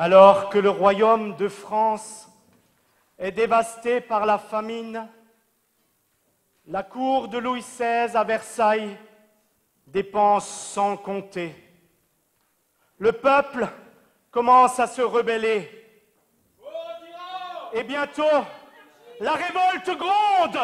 Alors que le royaume de France est dévasté par la famine, la cour de Louis XVI à Versailles dépense sans compter. Le peuple commence à se rebeller. Et bientôt, la révolte gronde.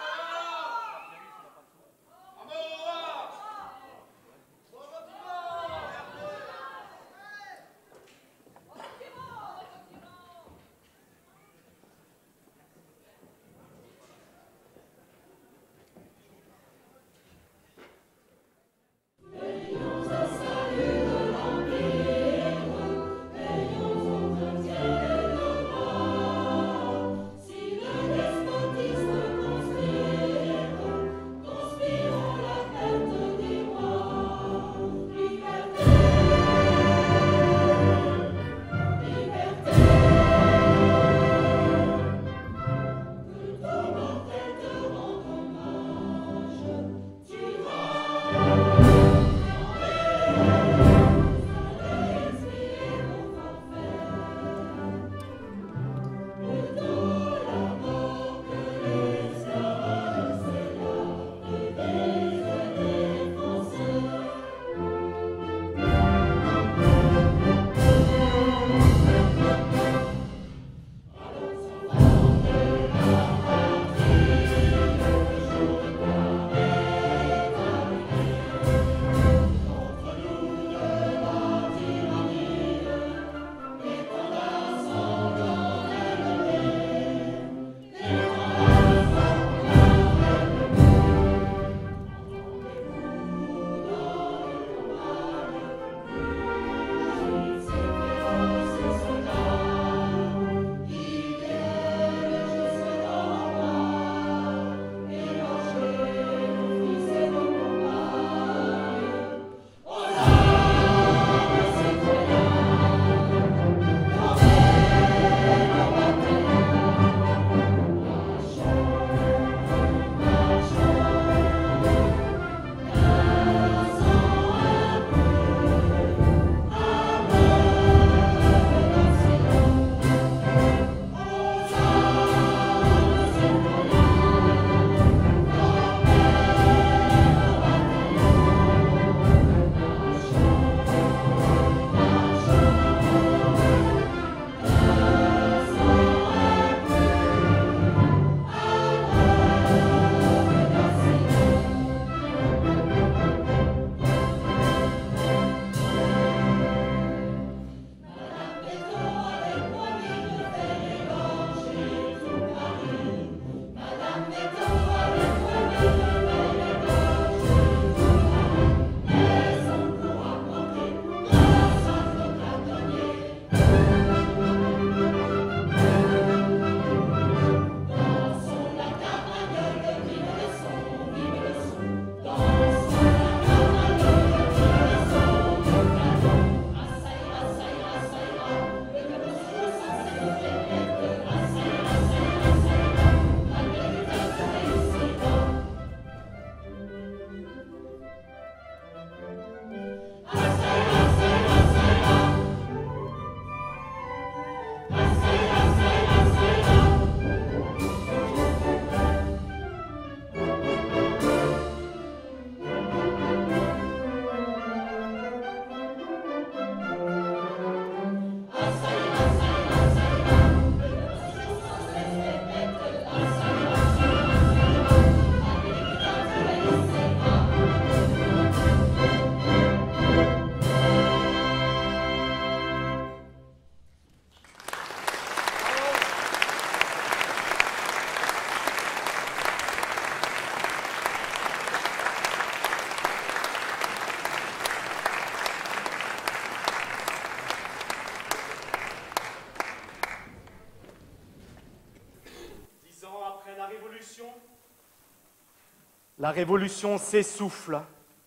La révolution s'essouffle.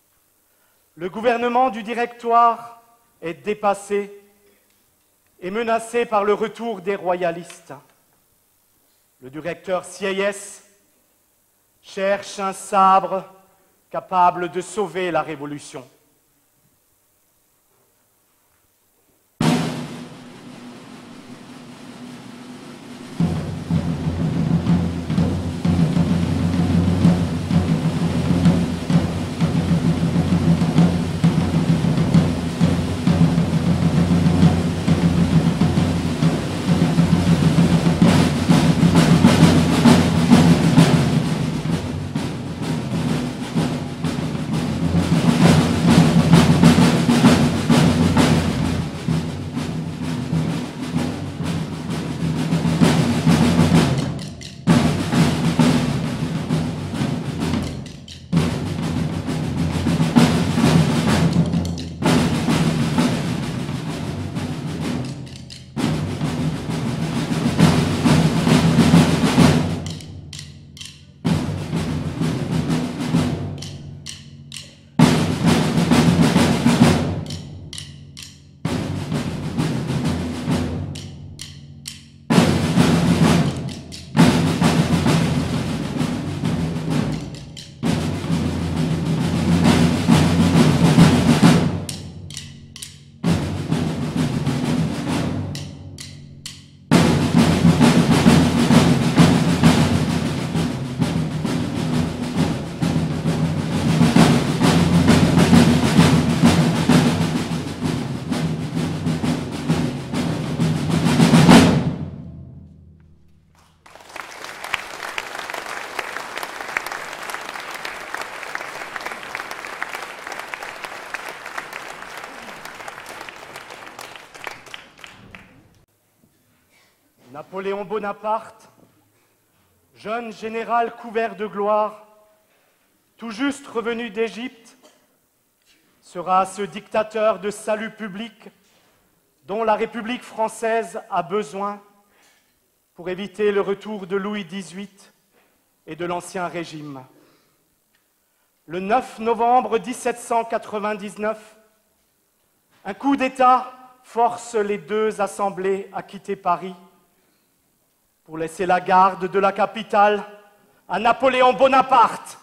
Le gouvernement du Directoire est dépassé et menacé par le retour des royalistes. Le directeur Sieyès cherche un sabre capable de sauver la révolution. Napoléon Bonaparte, jeune général couvert de gloire, tout juste revenu d'Égypte, sera ce dictateur de salut public dont la République française a besoin pour éviter le retour de Louis XVIII et de l'Ancien Régime. Le 9 novembre 1799, un coup d'État force les deux assemblées à quitter Paris pour laisser la garde de la capitale à Napoléon Bonaparte.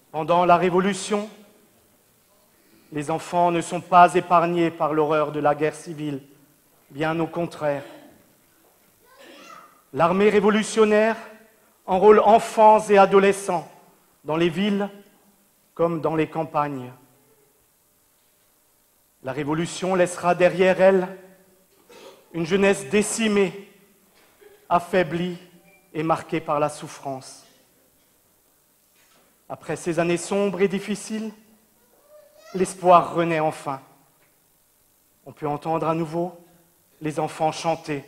Pendant la Révolution, les enfants ne sont pas épargnés par l'horreur de la guerre civile, bien au contraire. L'armée révolutionnaire enrôle enfants et adolescents dans les villes comme dans les campagnes. La Révolution laissera derrière elle une jeunesse décimée, affaiblie et marquée par la souffrance. Après ces années sombres et difficiles, l'espoir renaît enfin. On peut entendre à nouveau les enfants chanter.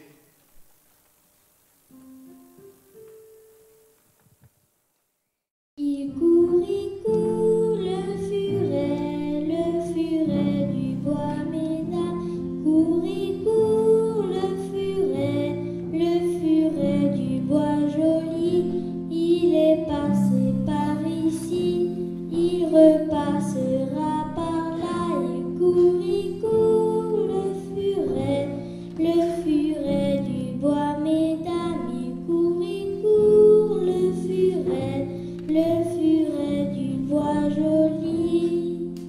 Il court, le furet du bois mesdames. Court, le furet du bois joli. Il est passé par ici, il repassera par là. Il court, le furet du bois mesdames. Il court, le furet du bois joli.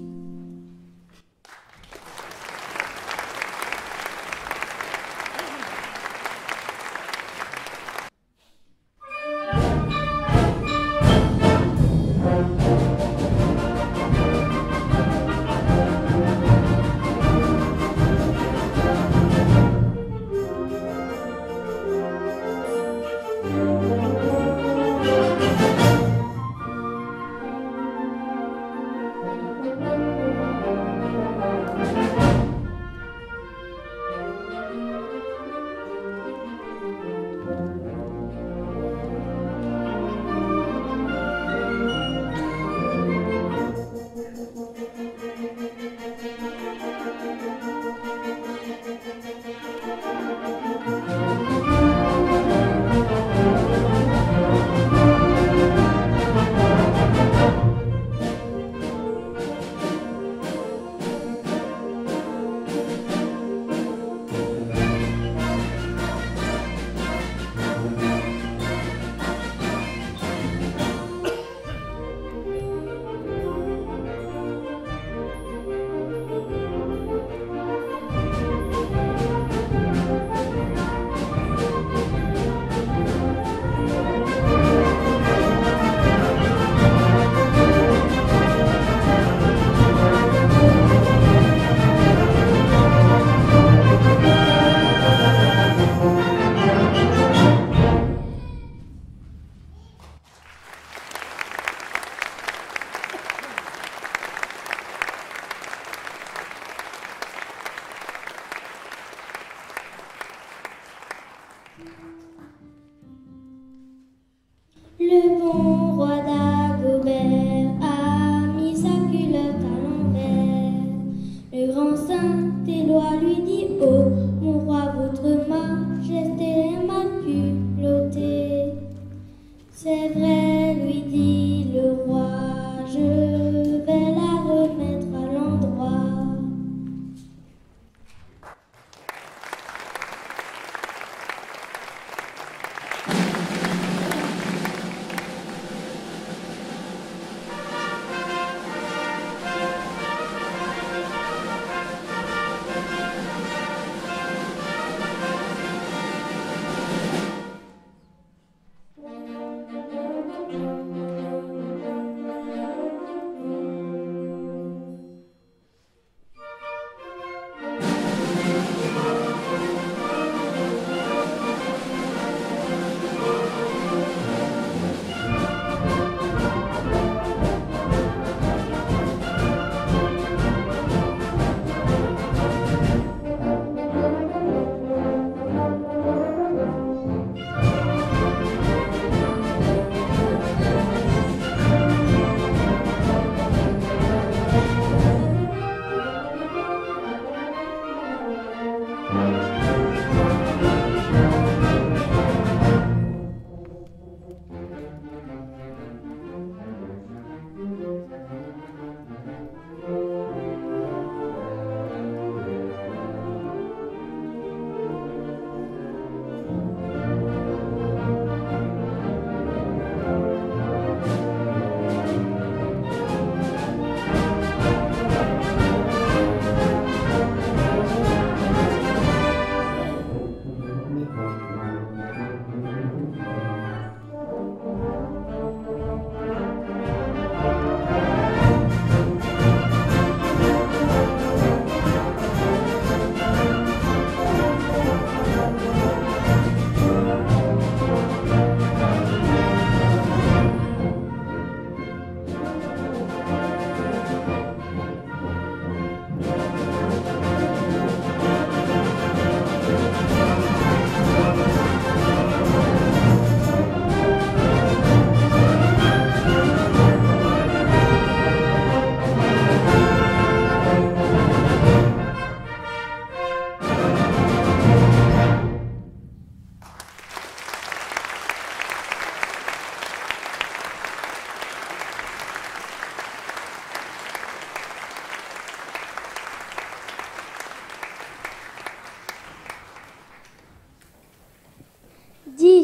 Le bon roi d'Agobert a mis sa culotte à l'envers. Le grand Saint-Éloi lui dit: oh, mon roi, votre majesté est mal culottée. C'est vrai, lui dit le roi, je vais la remettre à l'endroit.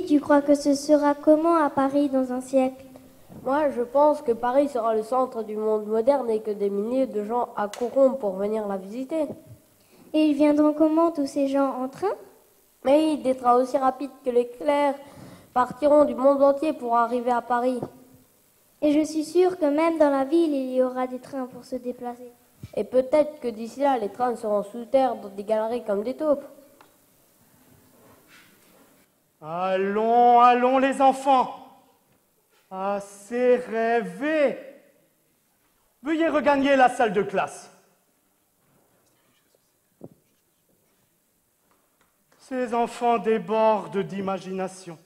tu crois que ce sera comment à Paris dans un siècle? Moi, je pense que Paris sera le centre du monde moderne et que des milliers de gens accourront pour venir la visiter. Et ils viendront comment, tous ces gens, en train? Mais des trains aussi rapides que l'éclair partiront du monde entier pour arriver à Paris. Et je suis sûre que même dans la ville, il y aura des trains pour se déplacer. Et peut-être que d'ici là, les trains seront sous terre dans des galeries comme des taupes. Allons, allons les enfants. Assez rêvé. Veuillez regagner la salle de classe. Ces enfants débordent d'imagination.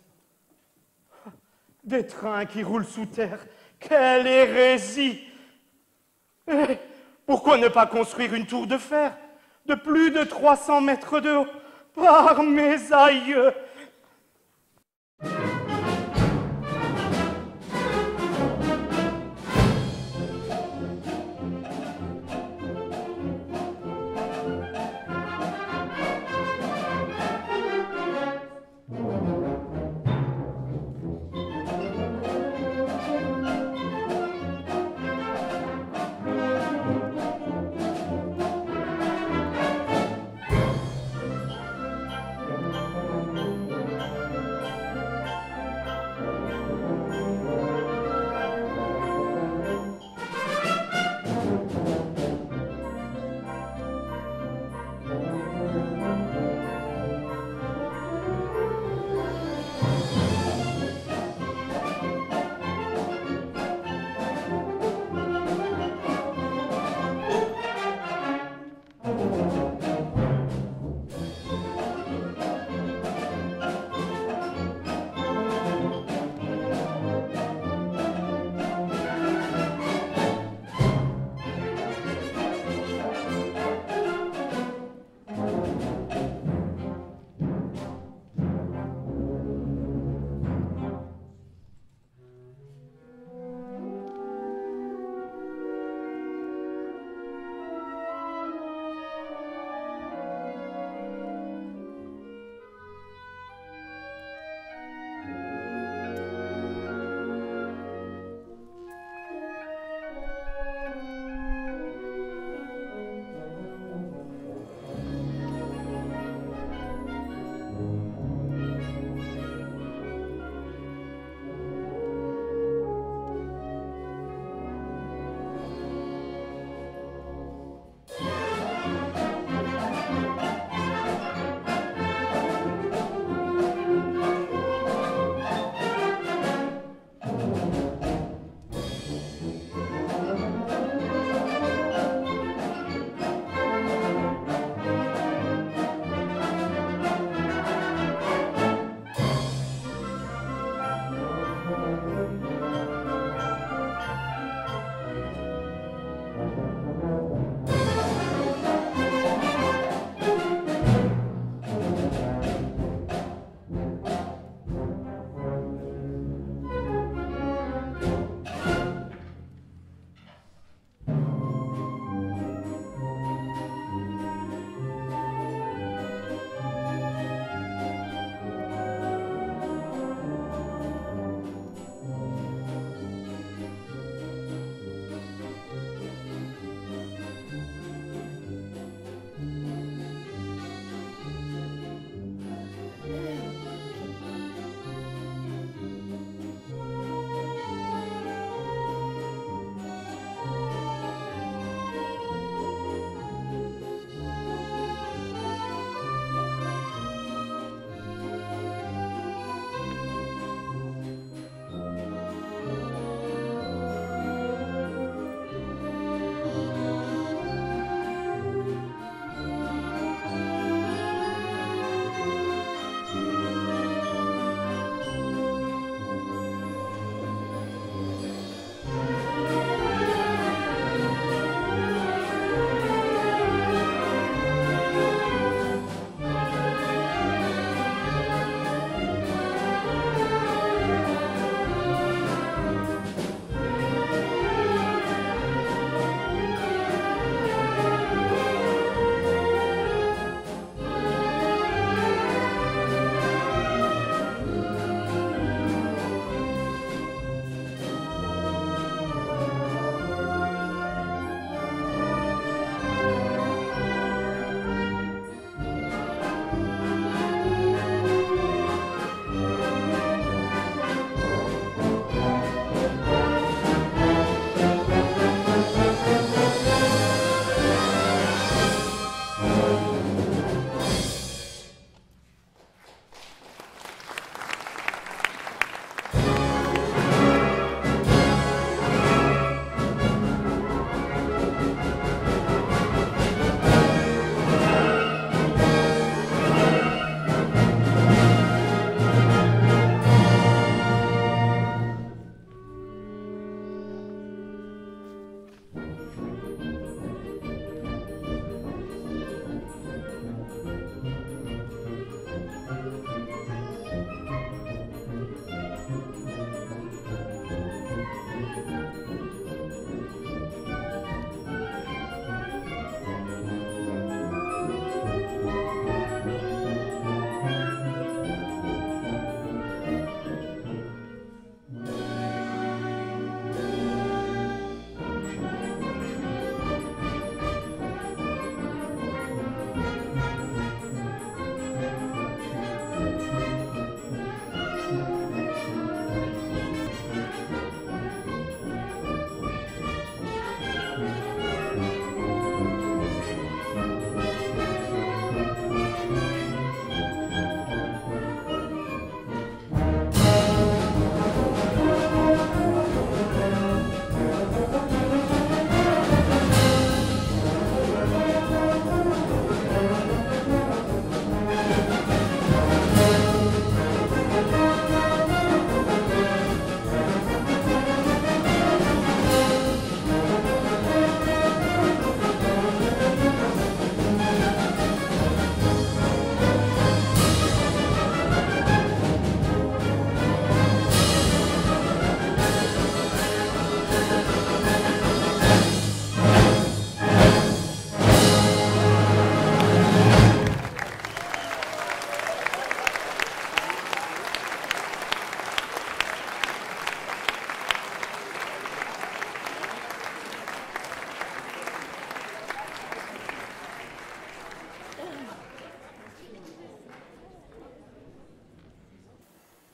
Des trains qui roulent sous terre. Quelle hérésie! Et pourquoi ne pas construire une tour de fer de plus de 300 mètres de haut par mes aïeux?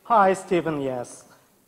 Hi, Stephen. Yes.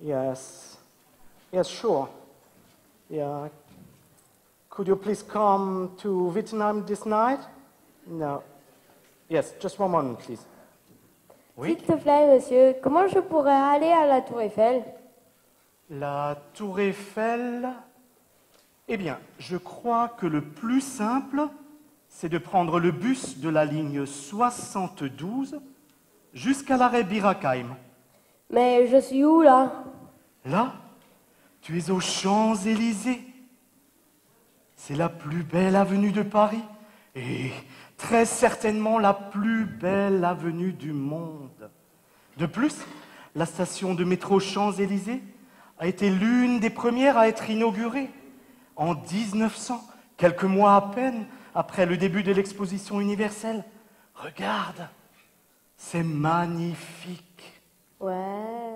Yes, sure. Yeah. Could you please come to Vietnam this night? No. Yes, just one moment, please. Oui? S'il te plaît, monsieur, comment je pourrais aller à la Tour Eiffel? La Tour Eiffel? Eh bien, je crois que le plus simple, c'est de prendre le bus de la ligne 72 jusqu'à l'arrêt Birakheim. Mais je suis où, là? Là, tu es aux Champs-Élysées. C'est la plus belle avenue de Paris et très certainement la plus belle avenue du monde. De plus, la station de métro Champs-Élysées a été l'une des premières à être inaugurée en 1900, quelques mois à peine après le début de l'exposition universelle. Regarde, c'est magnifique. Ouais.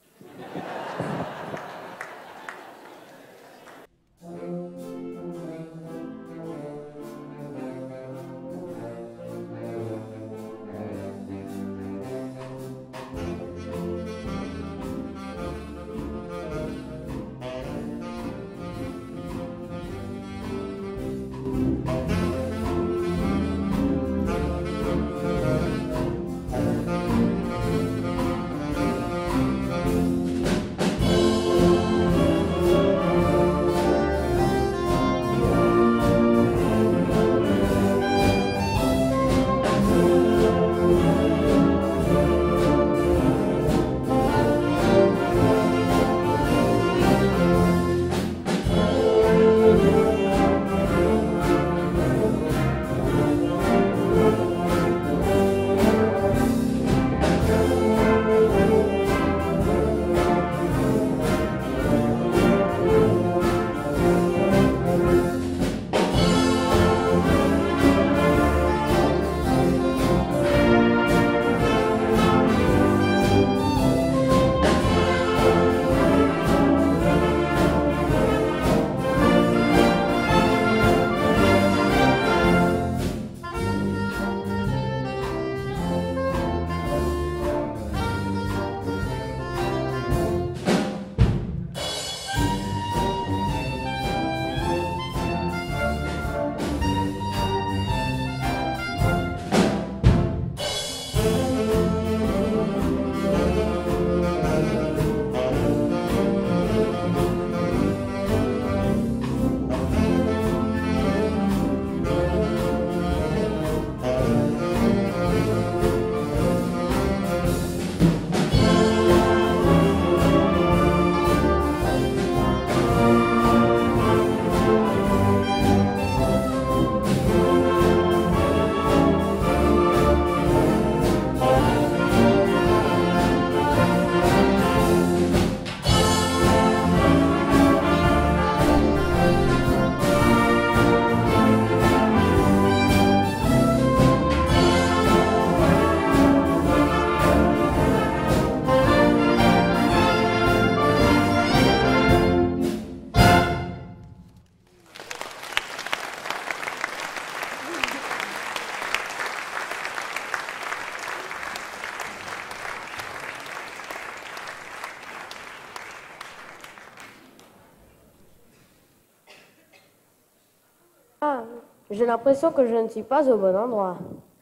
Ah, j'ai l'impression que je ne suis pas au bon endroit.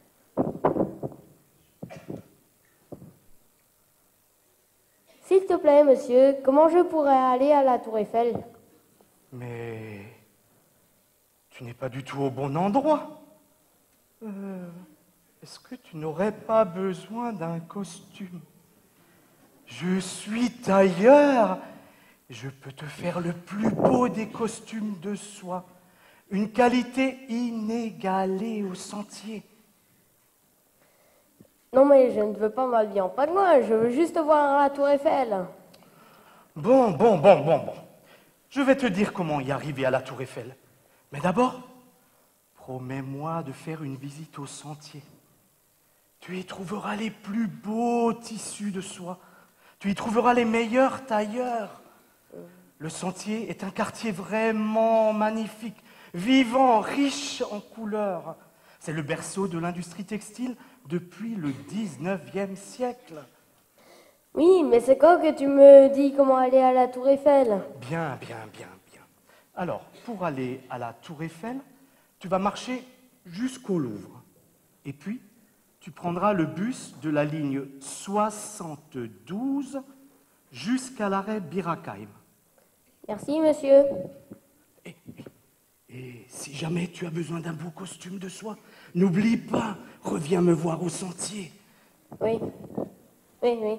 S'il te plaît, monsieur, comment je pourrais aller à la Tour Eiffel? Mais tu n'es pas du tout au bon endroit. Est-ce que tu n'aurais pas besoin d'un costume? Je suis tailleur. Je peux te faire le plus beau des costumes de soie. Une qualité inégalée au sentier. Non, mais je ne veux pas m'habiller en pingouin, je veux juste voir la Tour Eiffel. Bon. Je vais te dire comment y arriver à la Tour Eiffel. Mais d'abord, promets-moi de faire une visite au sentier. Tu y trouveras les plus beaux tissus de soie. Tu y trouveras les meilleurs tailleurs. Le sentier est un quartier vraiment magnifique, vivant, riche en couleurs. C'est le berceau de l'industrie textile depuis le 19e siècle. Oui, mais c'est quand que tu me dis comment aller à la Tour Eiffel? Bien, bien, bien, bien. Alors, pour aller à la Tour Eiffel, tu vas marcher jusqu'au Louvre. Et puis, tu prendras le bus de la ligne 72 jusqu'à l'arrêt Birakheim. Merci, monsieur. Et si jamais tu as besoin d'un beau costume de soie, n'oublie pas, reviens me voir au sentier. Oui. Oui, oui.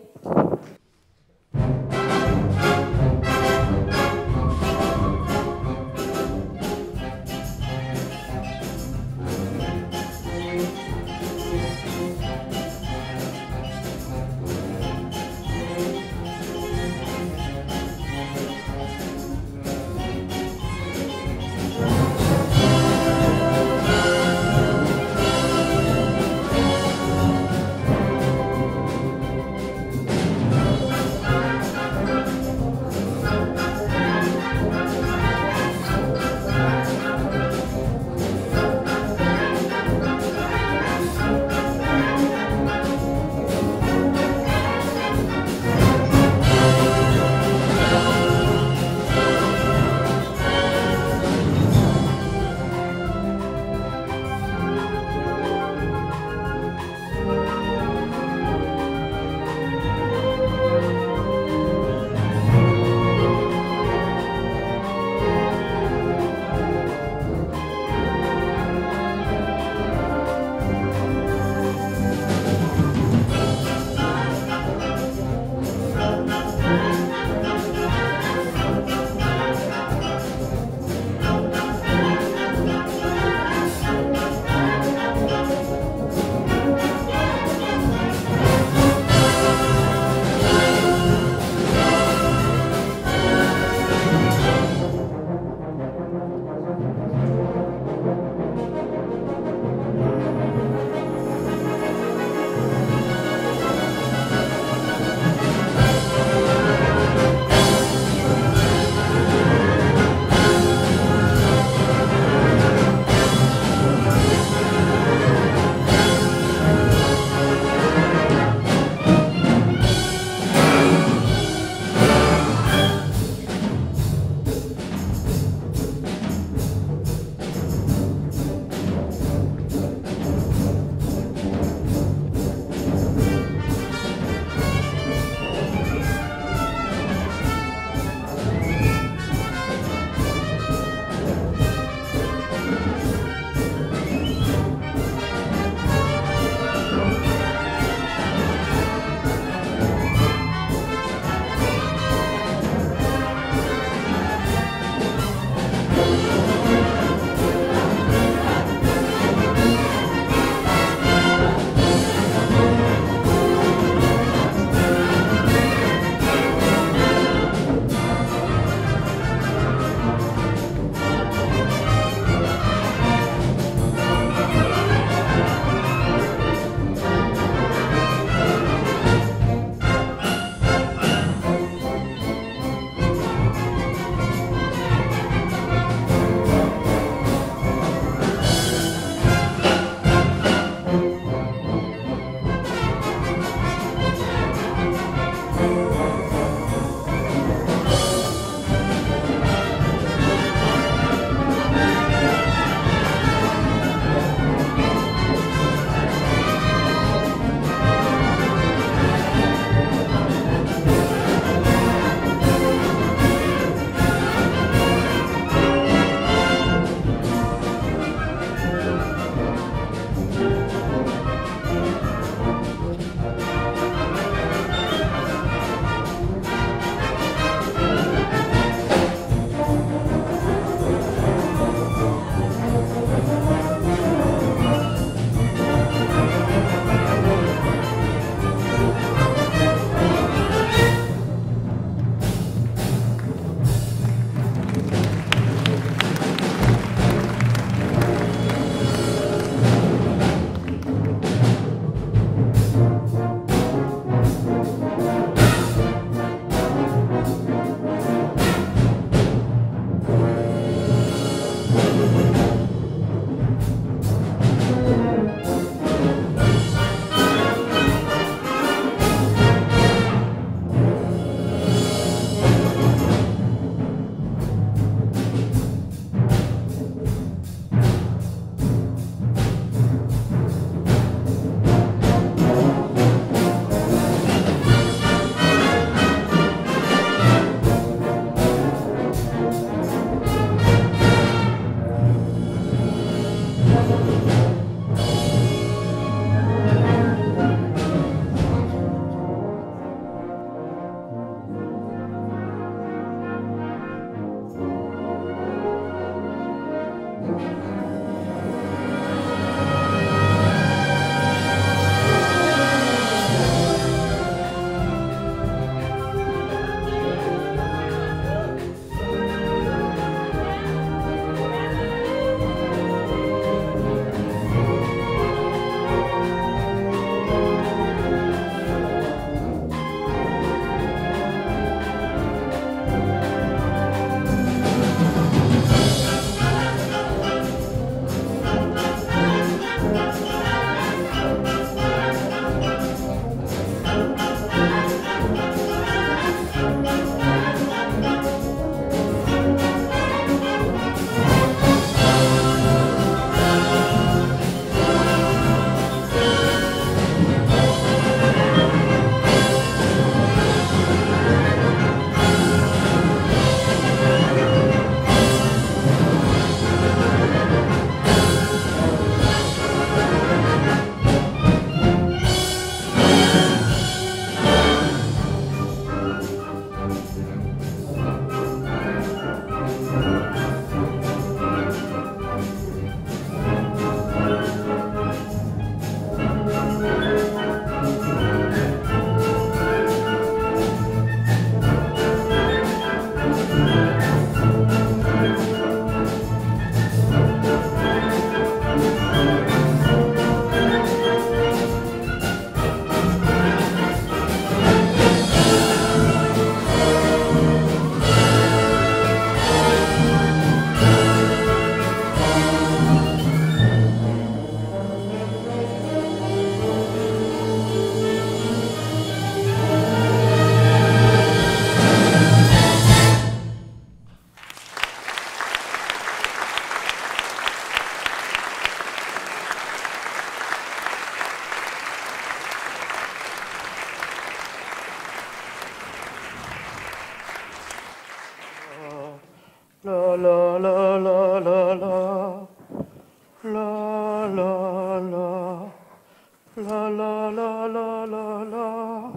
La la la la la la. La la la. La la la la la la.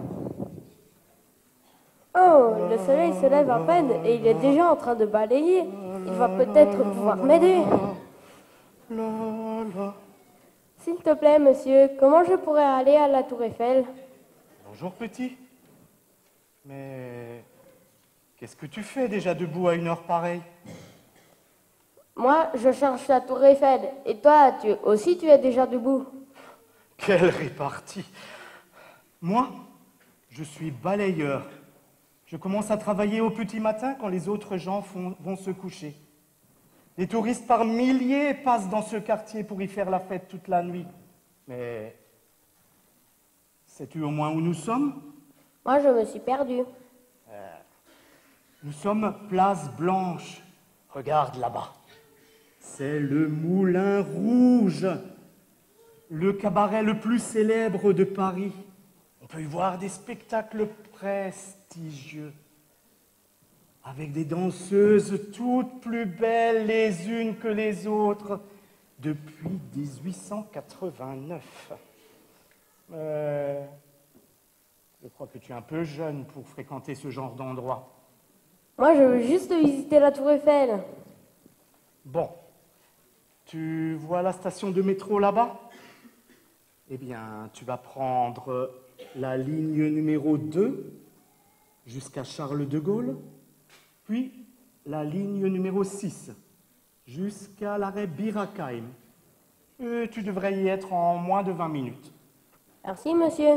Oh, le soleil se lève à peine et il est déjà en train de balayer. Il va peut-être pouvoir m'aider. La la. S'il te plaît, monsieur, comment je pourrais aller à la Tour Eiffel? Bonjour petit. Mais qu'est-ce que tu fais déjà debout à une heure pareille? Moi, je cherche la Tour Eiffel. Et toi, tu es déjà debout. Quelle répartie! Moi, je suis balayeur. Je commence à travailler au petit matin quand les autres gens vont se coucher. Les touristes par milliers passent dans ce quartier pour y faire la fête toute la nuit. Mais sais-tu au moins où nous sommes? Moi, je me suis perdu. Nous sommes Place Blanche. Regarde là-bas. C'est le Moulin Rouge, le cabaret le plus célèbre de Paris. On peut y voir des spectacles prestigieux, avec des danseuses toutes plus belles les unes que les autres depuis 1889. Je crois que tu es un peu jeune pour fréquenter ce genre d'endroit. Moi, je veux juste visiter la Tour Eiffel. Bon, tu vois la station de métro là-bas? Eh bien, tu vas prendre la ligne numéro 2 jusqu'à Charles de Gaulle, puis la ligne numéro 6 jusqu'à l'arrêt Birakheim. Et tu devrais y être en moins de 20 minutes. Merci, monsieur.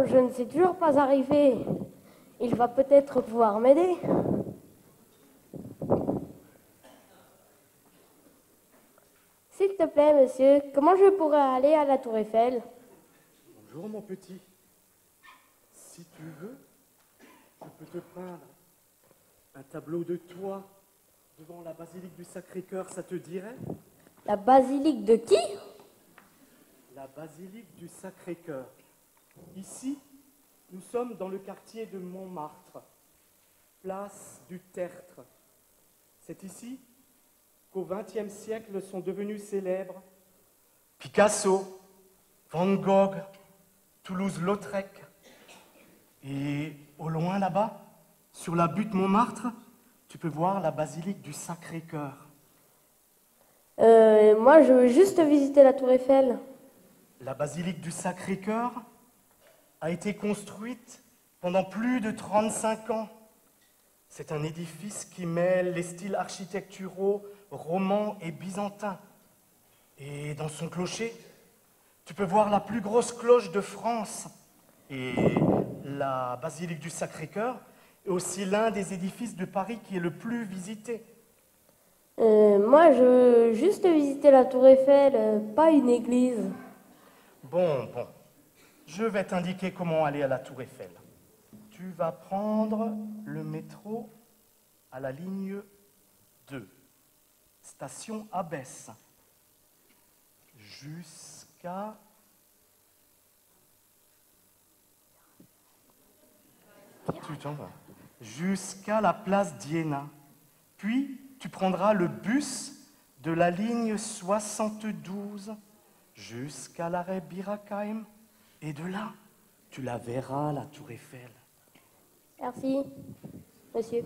je ne sais toujours pas arriver. Il va peut-être pouvoir m'aider. S'il te plaît, monsieur, comment je pourrais aller à la Tour Eiffel? Bonjour, mon petit. Si tu veux, je peux te peindre un tableau de toi devant la basilique du Sacré-Cœur, ça te dirait? La basilique de qui? La basilique du Sacré-Cœur. Ici, nous sommes dans le quartier de Montmartre, place du Tertre. C'est ici qu'au XXe siècle sont devenus célèbres Picasso, Van Gogh, Toulouse-Lautrec. Et au loin là-bas, sur la butte Montmartre, tu peux voir la basilique du Sacré-Cœur. Moi, je veux juste visiter la Tour Eiffel. La basilique du Sacré-Cœur a été construite pendant plus de 35 ans. C'est un édifice qui mêle les styles architecturaux romans et byzantins. Et dans son clocher, tu peux voir la plus grosse cloche de France. Et la basilique du Sacré-Cœur est aussi l'un des édifices de Paris qui est le plus visité. Moi, je veux juste visiter la Tour Eiffel, pas une église. Bon, je vais t'indiquer comment aller à la Tour Eiffel. Tu vas prendre le métro à la ligne 2, station Abbesse, jusqu'à la place d'Iéna. Puis, tu prendras le bus de la ligne 72 jusqu'à l'arrêt Birakheim. Et de là, tu la verras, la Tour Eiffel. Merci, monsieur.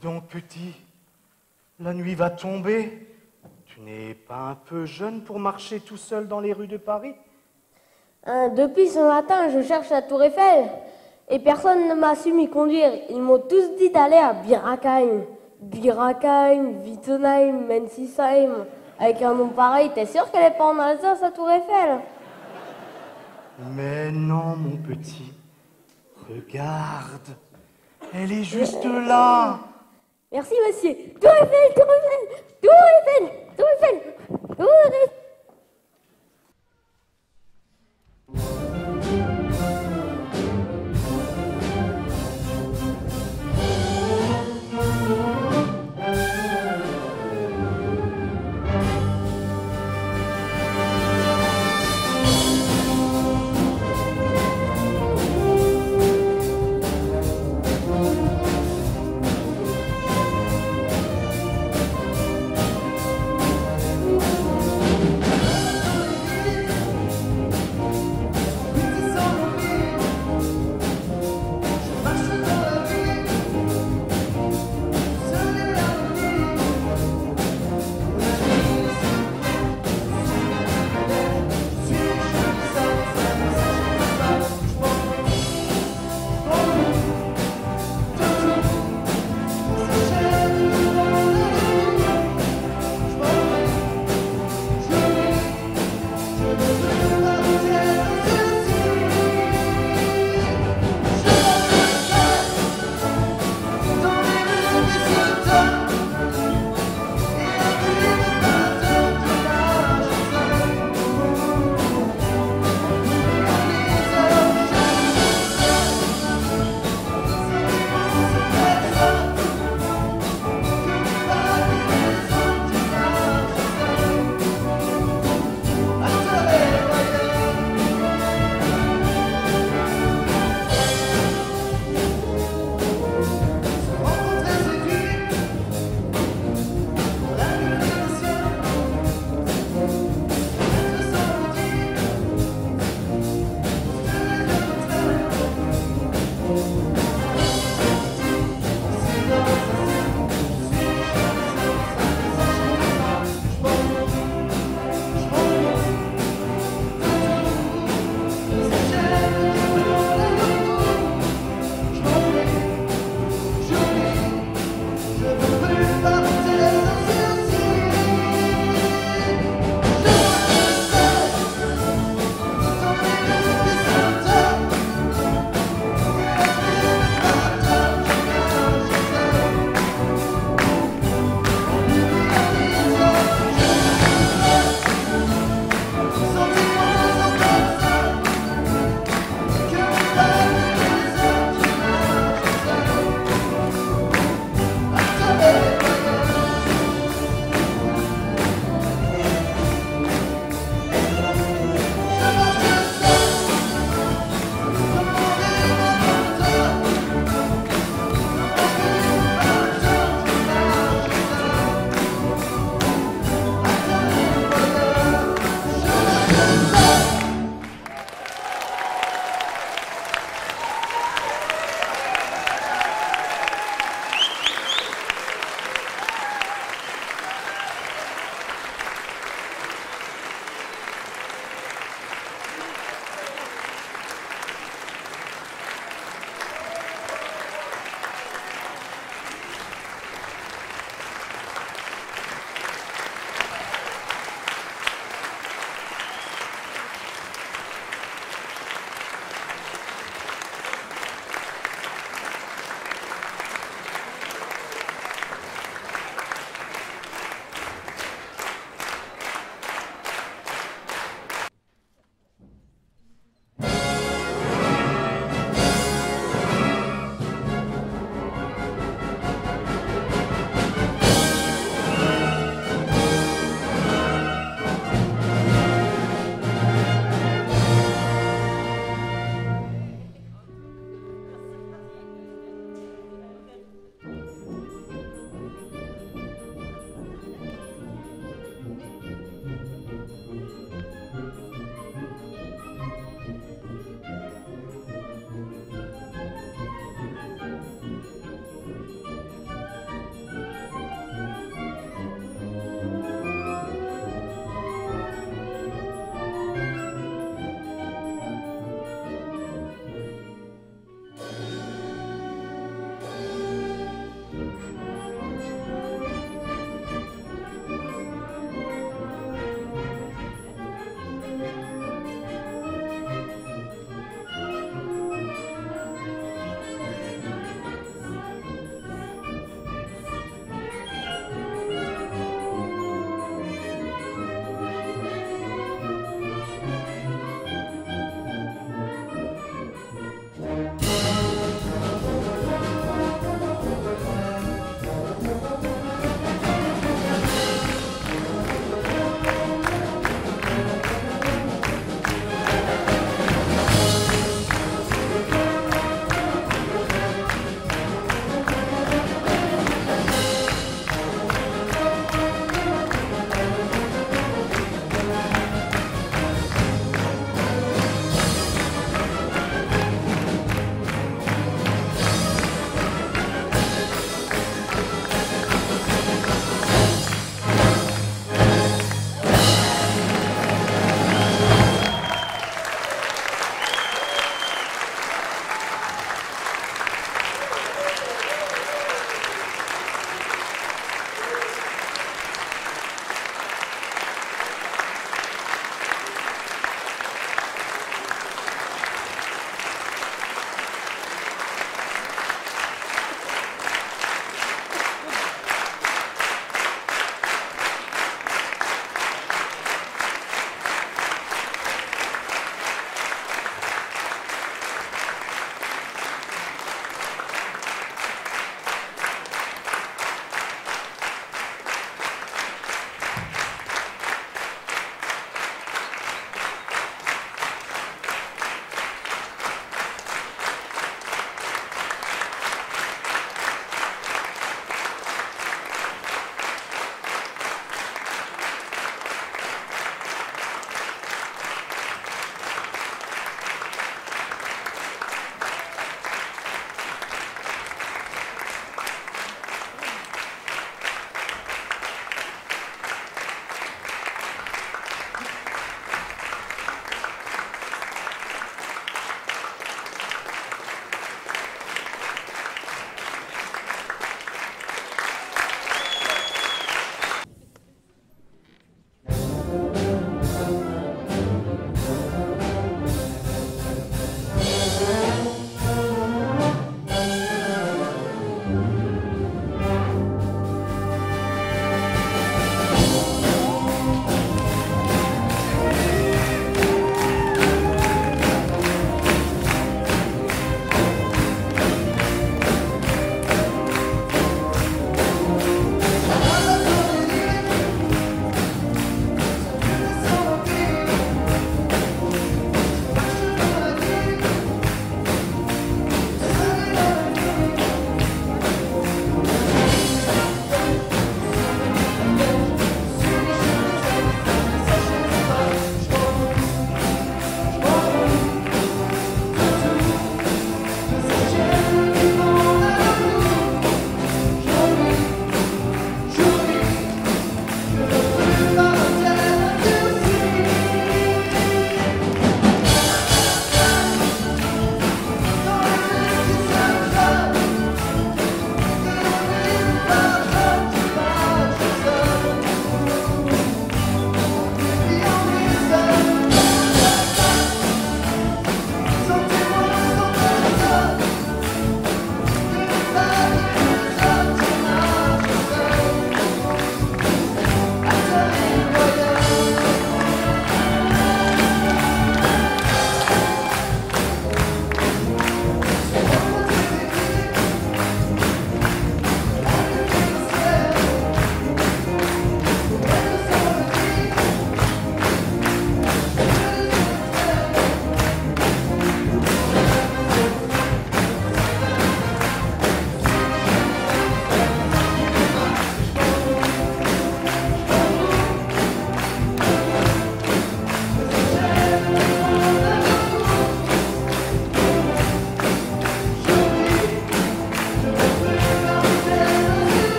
donc, petit, la nuit va tomber. Tu n'es pas un peu jeune pour marcher tout seul dans les rues de Paris? Depuis ce matin, je cherche la tour Eiffel et personne ne m'a su m'y conduire. Ils m'ont tous dit d'aller à Birakheim. Birakheim, Wittenheim, Mensisheim. Avec un nom pareil, t'es sûr qu'elle est pas en Alsace, la tour Eiffel? Mais non, mon petit. Regarde. Elle est juste là. Merci, monsieur. Tour Eiffel, tour Eiffel, tour Eiffel, tour Eiffel, tour Eiffel.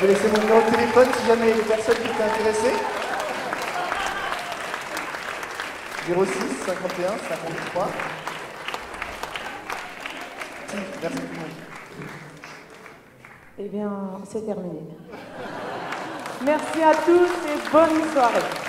vais laisser mon numéro de téléphone si jamais il y a des personnes qui étaient intéressées. 06 51 53. Merci tout le monde. Eh bien, c'est terminé. Merci à tous et bonne soirée.